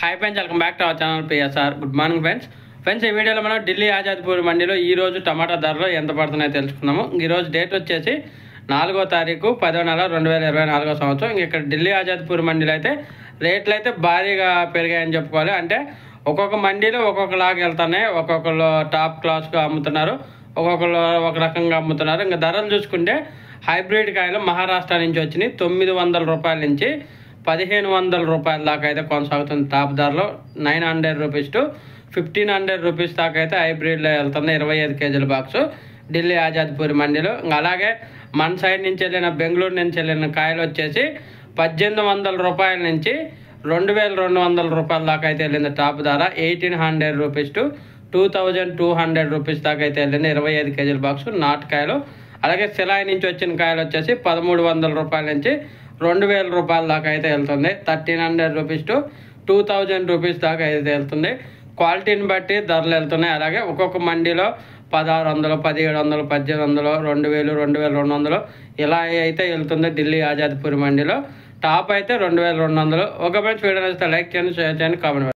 Hi friends, welcome back to our channel PSR. Good morning friends. ఈ వీడియోలో మనం ఢిల్లీ ఆజాద్పూర్ మండీలో ఈరోజు టమాటా ధరలు ఎంత పడుతున్నాయో తెలుసుకుందాము. ఈరోజు డేట్ వచ్చేసి 4వ తారీఖు 10వ నెల 2024 సంవత్సరం. ఇక్కడ ఢిల్లీ ఆజాద్పూర్ మండీలో అయితే రేట్లు అయితే భారీగా పెరిగాయని చెప్పుకోవాలి. అంటే ఒక్కొక్క మండీలో ఒక్కొక్కలాగా వెళ్తున్నాయి. ఒక్కొక్కరు టాప్ క్లాస్గా అమ్ముతున్నారు, ఒక్కొక్కరు ఒక రకంగా అమ్ముతున్నారు. ఇంకా ధరలు చూసుకుంటే హైబ్రిడ్ కాయలు మహారాష్ట్ర నుంచి వచ్చినాయి. 900 రూపాయల నుంచి 1500 రూపాయల దాకా అయితే కొనసాగుతుంది. టాప్ ధరలో 900 రూపీస్ టు 1500 రూపీస్ దాకా అయితే హైబ్రిడ్లో వెళ్తుంది. 25 కేజీల బాక్సు ఢిల్లీ ఆజాద్పూర్ మండీలో. అలాగే మన సైడ్ నుంచి వెళ్ళిన బెంగళూరు నుంచి వెళ్ళిన కాయలు వచ్చేసి 1800 రూపాయల నుంచి 2200 రూపాయల దాకా అయితే వెళ్ళింది. టాప్ ధర 1800 రూపీస్ టు 2200 రూపీస్ దాకా అయితే వెళ్ళింది. 25 కేజీల బాక్సు నాటుకాయలు. అలాగే సిలాయి నుంచి వచ్చిన కాయలు వచ్చేసి 1300 రూపాయల నుంచి 2000 రూపాయల దాకా అయితే వెళ్తుంది. 1300 రూపీస్ టు 2000 రూపీస్ దాకా అయితే వెళ్తుంది. క్వాలిటీని బట్టి ధరలు వెళ్తున్నాయి. అలాగే ఒక్కొక్క మండీలో 1600, 1700, 1800, 2000, 2200 ఇలా అయితే వెళ్తుంది. ఢిల్లీ ఆజాద్పూర్ మండీలో టాప్ అయితే 2200. ఒక ఫ్రెండ్స్ వీడియో నచ్చితే లైక్ చేయండి, షేర్ చేయండి, కామెంట్